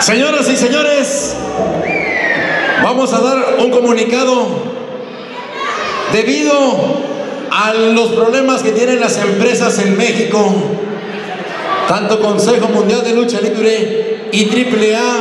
Señoras y señores, vamos a dar un comunicado debido a los problemas que tienen las empresas en México, tanto Consejo Mundial de Lucha Libre y AAA.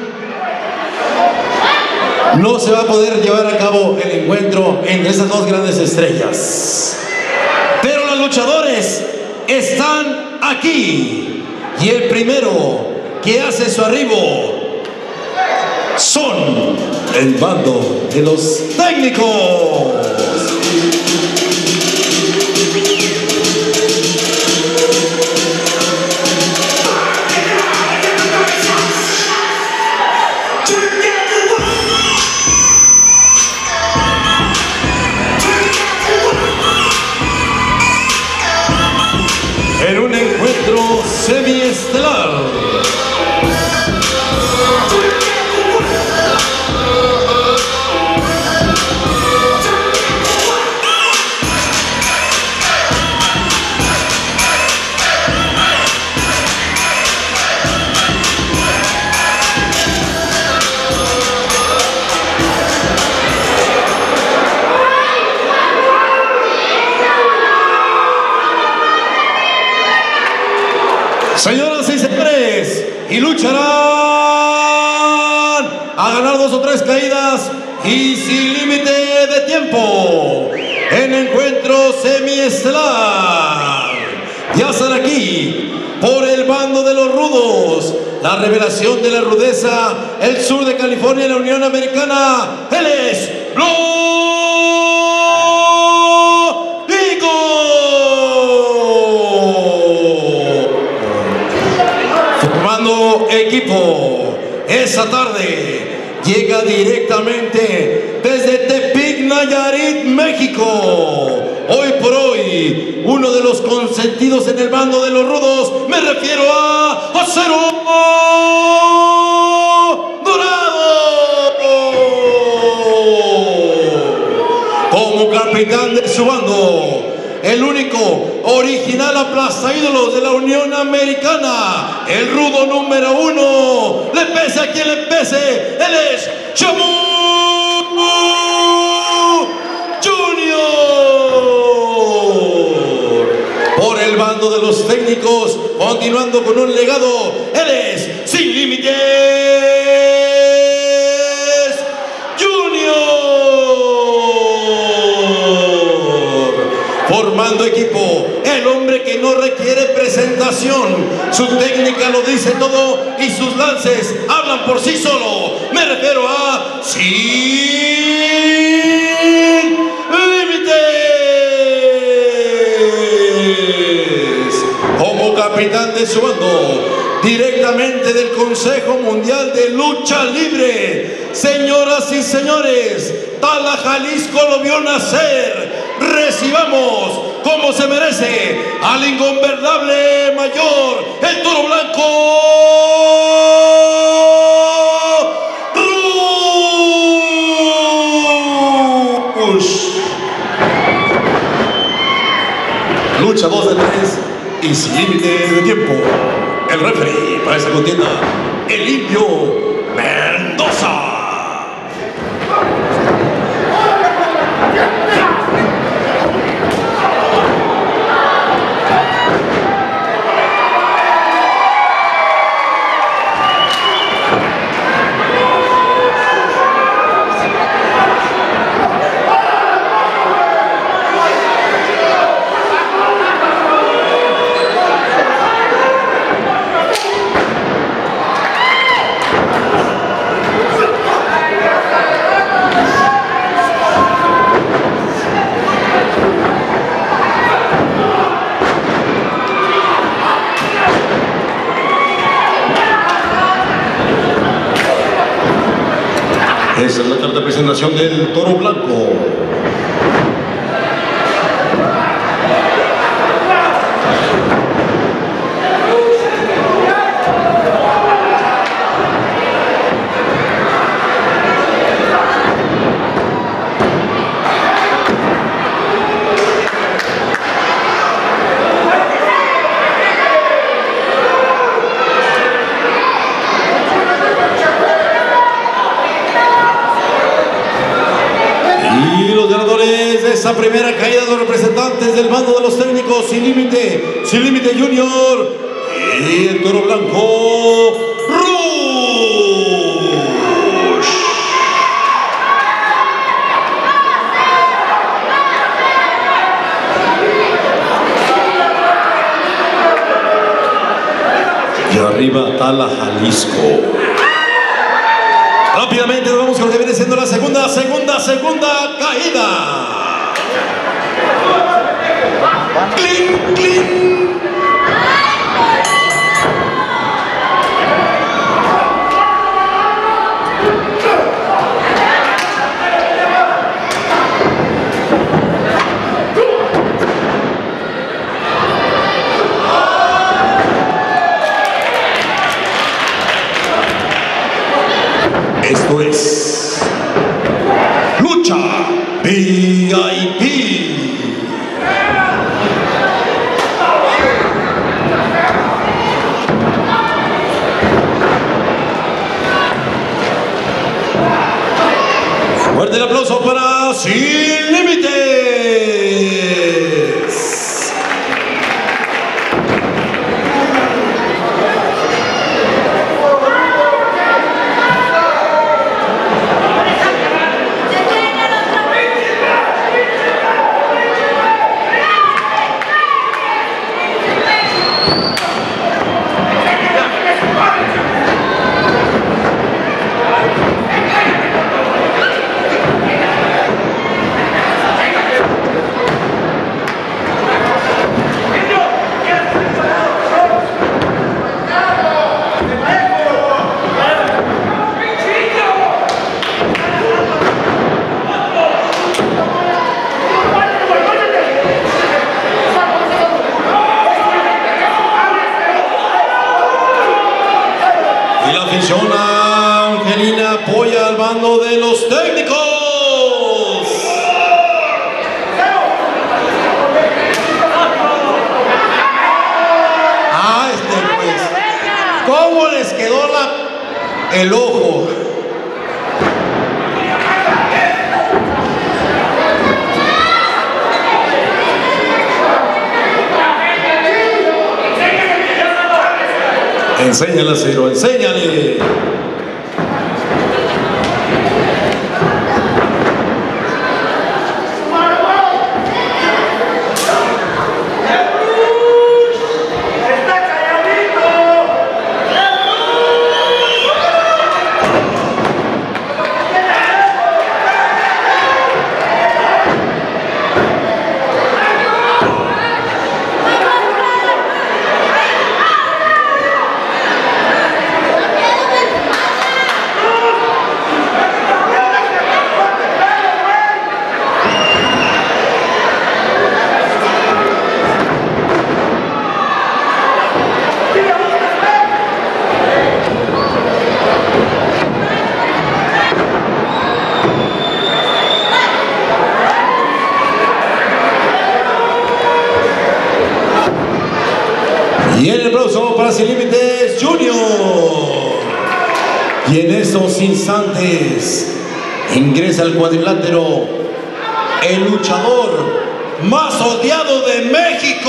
No se va a poder llevar a cabo el encuentro entre esas dos grandes estrellas, pero los luchadores están aquí y el primero que hace su arribo son el bando de los técnicos. En un encuentro semiestelar, señoras y señores, y lucharán a ganar 2 o 3 caídas y sin límite de tiempo en encuentro semiestelar. Ya están aquí por el bando de los rudos, la revelación de la rudeza, el sur de California y la Unión Americana. Él es equipo. Esa tarde llega directamente desde Tepic, Nayarit, México. Hoy por hoy, uno de los consentidos en el bando de los rudos, me refiero a Acero Dorado. Como capitán de su bando, el único original aplazaídolos de la Unión Americana, el rudo número 1, le pese a quien le pese, él es Shamu Junior. Por el bando de los técnicos, continuando con un legado, él es Sin Límites formando equipo, el hombre que no requiere presentación, su técnica lo dice todo y sus lances hablan por sí solo. Me refiero a Sin Límites. Como capitán de su bando, directamente del Consejo Mundial de Lucha Libre, señoras y señores, Tala, Jalisco lo vio nacer. Recibamos como se merece al ingobernable mayor, el Toro Blanco Rush. Lucha 2 de 3 y sin límite de tiempo. El referee para esa contienda, el Indio Mendoza. Esa es la carta de presentación del Toro Blanco. esta primera caída de los representantes del bando de los técnicos Sin Límite Junior y el toro blanco Rush. Y arriba Tala Jalisco. Rápidamente nos vamos con lo que viene siendo la segunda caída. ¡Cling, cling! Esto es Lucha VIP. Fuerte el aplauso para Sin Límites. Angelina apoya al bando de los técnicos. Pues, ¿cómo les quedó el ojo? Enséñale, Ciro, enséñale. Y el aplauso para Sin Límites Junior. Y en estos instantes ingresa al cuadrilátero el luchador más odiado de México.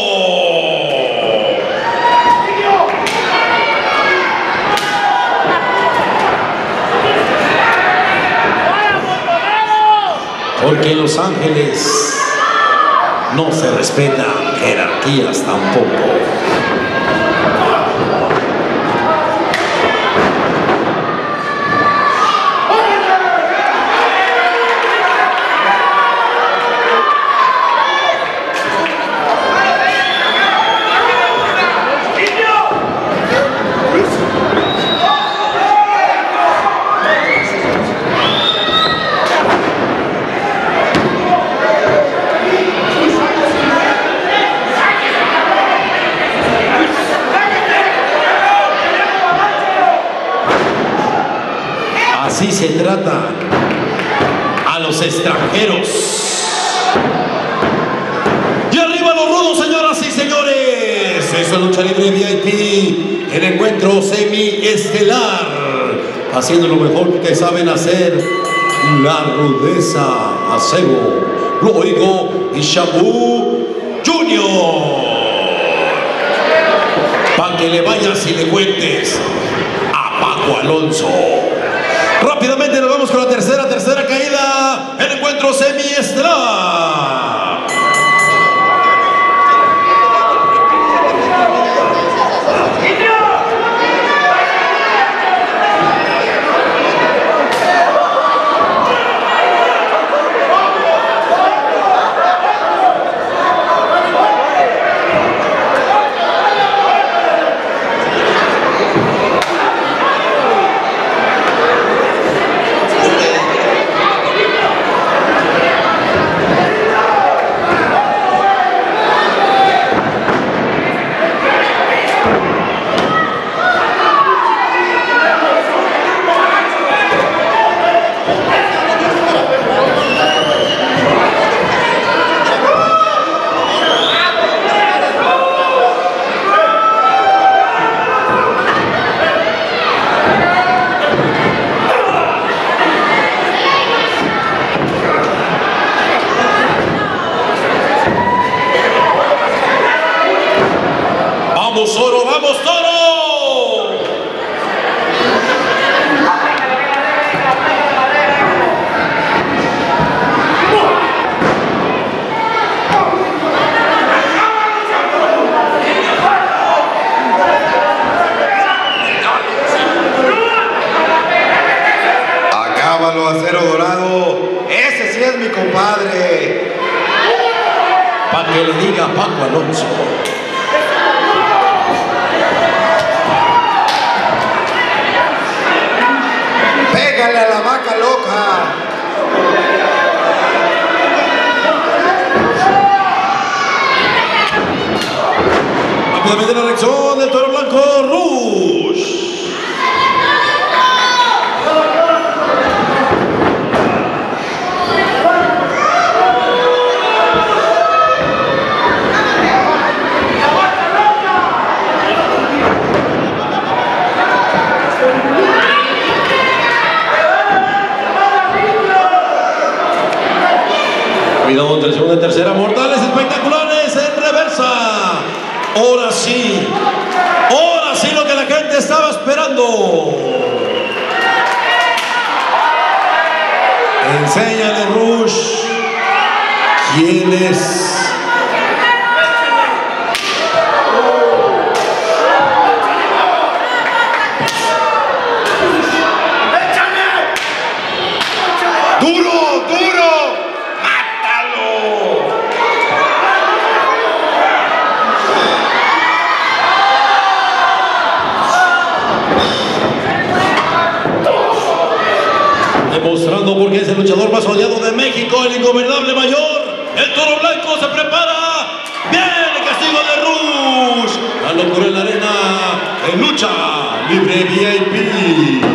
Porque en Los Ángeles no se respetan jerarquías tampoco. Así se trata a los extranjeros. Y arriba los rudos, señoras y señores. Eso es Lucha Libre VIP, el encuentro semiestelar, haciendo lo mejor que saben hacer, la rudeza a cebo. Loigo Ishabu Junior. Para que le vayas y le cuentes a Paco Alonso. Rápidamente nos vamos con la tercera caída. El encuentro semiestelar. ¡Vamos, Toro! ¡Vamos, Toro! Acábalo, Acero Dorado. Ese sí es mi compadre. Para que le diga Paco Alonso. Pégale a la vaca loca. Rápidamente la reacción del Toro Blanco, Rush. Cuidado entre segunda y tercera, mortales espectaculares en reversa. Ahora sí lo que la gente estaba esperando. Enséñale, Rush, quién es. ¡Duro, duro! ¡Mátalo! Demostrando por qué es el luchador más odiado de México, el ingobernable mayor. El Toro Blanco se prepara. Viene el castigo de Rush. La locura en la arena en lucha libre VIP.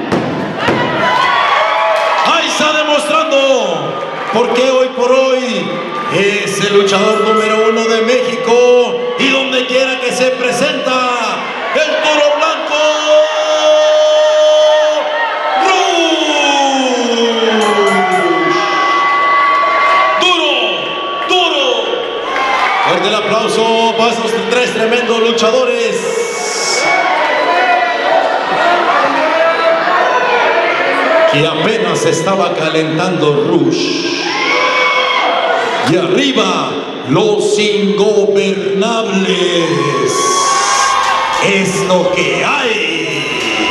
Ahí está demostrando por qué hoy por hoy es el luchador número 1 de México y donde quiera que se presenta el Toro Blanco. Fuerte el aplauso para esos tres tremendos luchadores que apenas estaba calentando Rush. Y arriba los ingobernables. Es lo que hay.